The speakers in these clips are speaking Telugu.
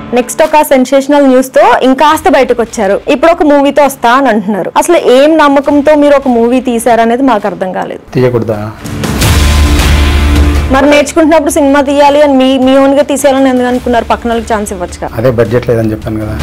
నెక్స్ట్ ఒక సెన్సేషనల్ న్యూస్ తో ఇంకాస్త బయటకు వచ్చారు. ఇప్పుడు ఒక మూవీతో వస్తా అని అంటున్నారు. అసలు ఏం నమ్మకంతో మీరు ఒక మూవీ తీసారనేది మాకు అర్థం కాలేదు. తీయకూడదా? మరి నేర్చుకుంటున్నప్పుడు సినిమా తీయాలి అని మీ ఓన్ గా తీసేయాలని ఎందుకు అనుకున్నారు? పక్కన వాళ్ళకి ఛాన్స్ ఇవ్వచ్చు. అదే బడ్జెట్ లేదని చెప్పాను కదా.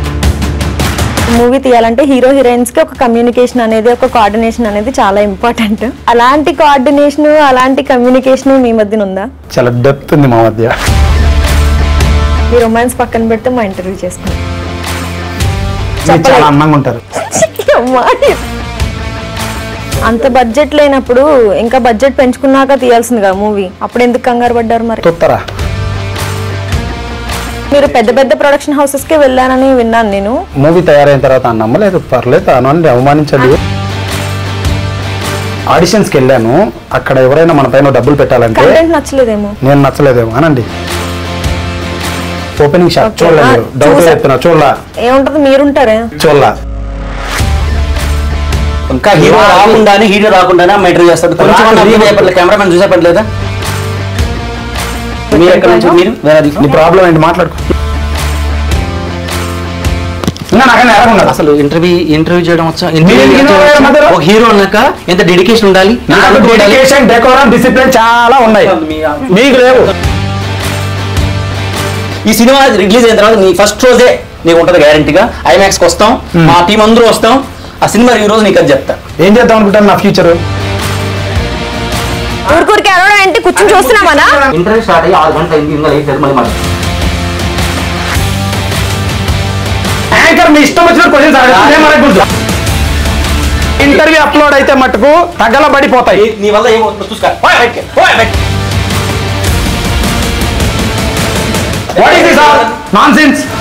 మూవీ తీయాలంటే హీరో హీరోయిన్స్ కి ఒక కమ్యూనికేషన్ అనేది, ఒక కోఆర్డినేషన్ అనేది చాలా ఇంపార్టెంట్. అలాంటి కోఆర్డినేషన్, అలాంటి కమ్యూనికేషన్ మీ మధ్యన ఉందా? చాలా డెప్త్ ఉంది మా మధ్య. మీ రొమాన్స్ పక్కన పెడితే మా ఇంటర్వ్యూ చేసుకున్నాం. చాలా అందంగా ఉంటారు. అంత బడ్జెట్ లేనప్పుడు ఇంకా బడ్జెట్ పెంచుకున్నాక తీయాల్సింది కదా మూవీ. అప్పుడు ఎందుకు కంగారు పడ్డారు? మరి మీరు పెద్ద పెద్ద ప్రొడక్షన్ హౌసెస్ కి వెళ్ళానని విన్నాను నేను. మూవీ తయారైన తర్వాత నమ్మలేదు, పర్లేదు అని అవమానించలేదు. ఆడిషన్స్ కి వెళ్ళాను, అక్కడ ఎవరైనా మన పైన డబ్బులు పెట్టాలంటే నచ్చలేదేమో, నేను నచ్చలేదేమో అనండి. ఓపెనింగ్ షాట్ చూడలేదు, డౌట్ చెప్తున్నా, చూడలా. ఏముంటది మీరుంటారే, చూడలా. ఇంకా హీరో రాకుండానే మెటర్ చేస్తాడు. కొంచెం కెమెరామెన్ చూసే పని లేదా? మీరు ఎక్కడ నుంచి? మీరు నీ ప్రాబ్లం ఏంటి? మాట్లాడుకో. అసలు ఇంటర్వ్యూ చేయడం వచ్చా? ఒక హీరో అన్నాక ఎంత డెడికేషన్ ఉండాలి? డెడికేషన్, డెకోరం, డిసిప్లిన్ చాలా ఉన్నాయి, మీకు లేవు. ఈ సినిమా రిలీజ్ అయిన తర్వాత నీ ఫస్ట్ రోజే నీకు ఉంటుంది గ్యారంటీగా. ఐమాక్స్కి వస్తాం, మా టీం అందరూ వస్తాం. ఆ సినిమా ఈ రోజు నీకు అది చెప్తా. ఏం చేద్దాం అనుకుంటాను నా ఫ్యూచర్? ఊరికూరికి అరవడం ఏంటి? కూర్చొని చూస్తున్నామా? ఇంటర్వ్యూ స్టార్ట్ అయ్యి 6 గంటలు అయింది, ఇంకా లేట్ మళ్ళీ మాట. యాంకర్ మీ ఇష్టం వచ్చిన క్వశ్చన్స్ అడగదు. ఇంటర్వ్యూ అప్లోడ్ అయితే మటుకు తగలబడిపోతాయి. నీ వల్ల ఏమవుతుందో చూసుకో. What is this all? Nonsense.